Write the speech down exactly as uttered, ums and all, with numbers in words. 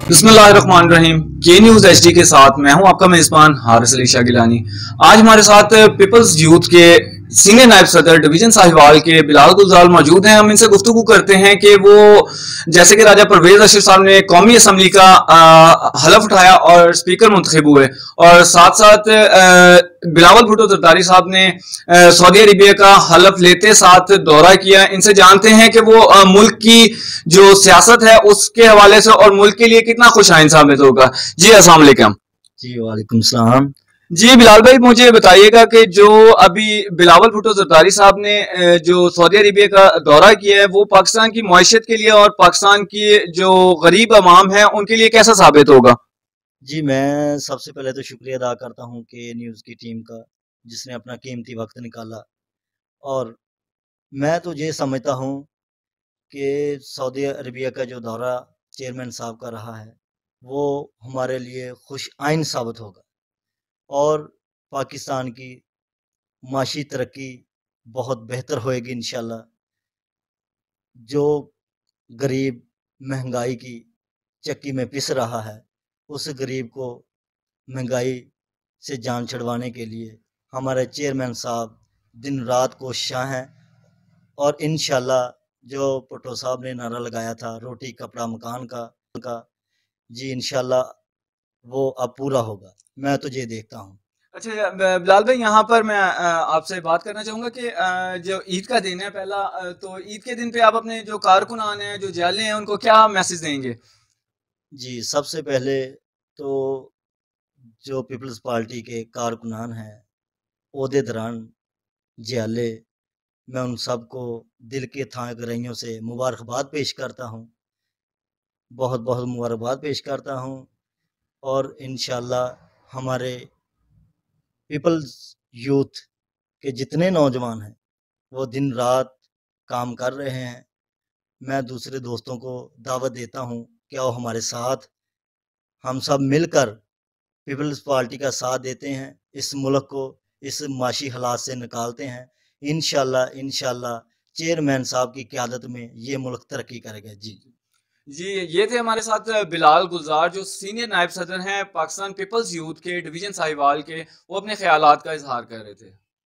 बिस्मिल्लाहिर्रहमानिर्रहीम। के news H D के साथ मैं हूं आपका मेजबान हारिस अली शाह गिलानी। आज हमारे साथ पीपल्स यूथ के सीनियर नायब सदर डिवीजन साहिवाल के बिलाल गुलजार मौजूद हैं। हम इनसे गुफ्तगू करते हैं कि वो जैसे कि राजा परवेज अशरफ साहब ने कौमी असम्बली का आ, हलफ उठाया और स्पीकर मुंतखब हुए, और साथ साथ बिलावल भुट्टो जरदारी साहब ने आ, सऊदी अरेबिया का हलफ लेते साथ दौरा किया। इनसे जानते हैं कि वो आ, मुल्क की जो सियासत है उसके हवाले से और मुल्क के लिए कितना खुश आइन साबित होगा। जी अस्सलाम वालेकुम। जी वालेकुम सलाम। जी बिलाल भाई, मुझे बताइएगा कि जो अभी बिलावल भुट्टो जरदारी साहब ने जो सऊदी अरेबिया का दौरा किया है वो पाकिस्तान की मईशत के लिए और पाकिस्तान की जो गरीब अवाम है उनके लिए कैसा साबित होगा? जी मैं सबसे पहले तो शुक्रिया अदा करता हूं कि न्यूज़ की टीम का, जिसने अपना कीमती वक्त निकाला। और मैं तो ये समझता हूं कि सऊदी अरेबिया का जो दौरा चेयरमैन साहब का रहा है वो हमारे लिए खुश आइन साबित होगा और पाकिस्तान की माशी तरक्की बहुत बेहतर होएगी इंशाल्लाह। जो गरीब महंगाई की चक्की में पिस रहा है उस गरीब को महंगाई से जान छुड़वाने के लिए हमारे चेयरमैन साहब दिन रात कोशिशां हैं। और इंशाल्लाह जो भुट्टो साहब ने नारा लगाया था रोटी कपड़ा मकान का का जी इंशाल्लाह वो अब पूरा होगा। मैं तो ये देखता हूँ। अच्छा बिलाल भाई, यहाँ पर मैं आपसे बात करना चाहूंगा कि जो ईद का दिन है पहला, तो ईद के दिन पे आप अपने जो कारकुनान हैं, जो जाले हैं, उनको क्या मैसेज देंगे? जी सबसे पहले तो जो पीपल्स पार्टी के कारकुनान हैं, ओहदेदारान, जियाले, मैं उन सबको दिल के थां गहराइयों से मुबारकबाद पेश करता हूँ, बहुत बहुत मुबारकबाद पेश करता हूँ। और इंशाल्लाह हमारे पीपल्स यूथ के जितने नौजवान हैं वो दिन रात काम कर रहे हैं। मैं दूसरे दोस्तों को दावत देता हूँ कि आओ हमारे साथ हम सब मिलकर पीपल्स पार्टी का साथ देते हैं, इस मुल्क को इस माशी हालात से निकालते हैं। इंशाल्लाह इंशाल्लाह चेयरमैन साहब की क़यादत में ये मुल्क तरक्की करेगा। जी जी ये थे हमारे साथ बिलाल गुलजार, जो सीनियर नायब सदर हैं पाकिस्तान पीपल्स यूथ के डिवीजन साहिवाल के। वो अपने ख्यालात का इजहार कर रहे थे।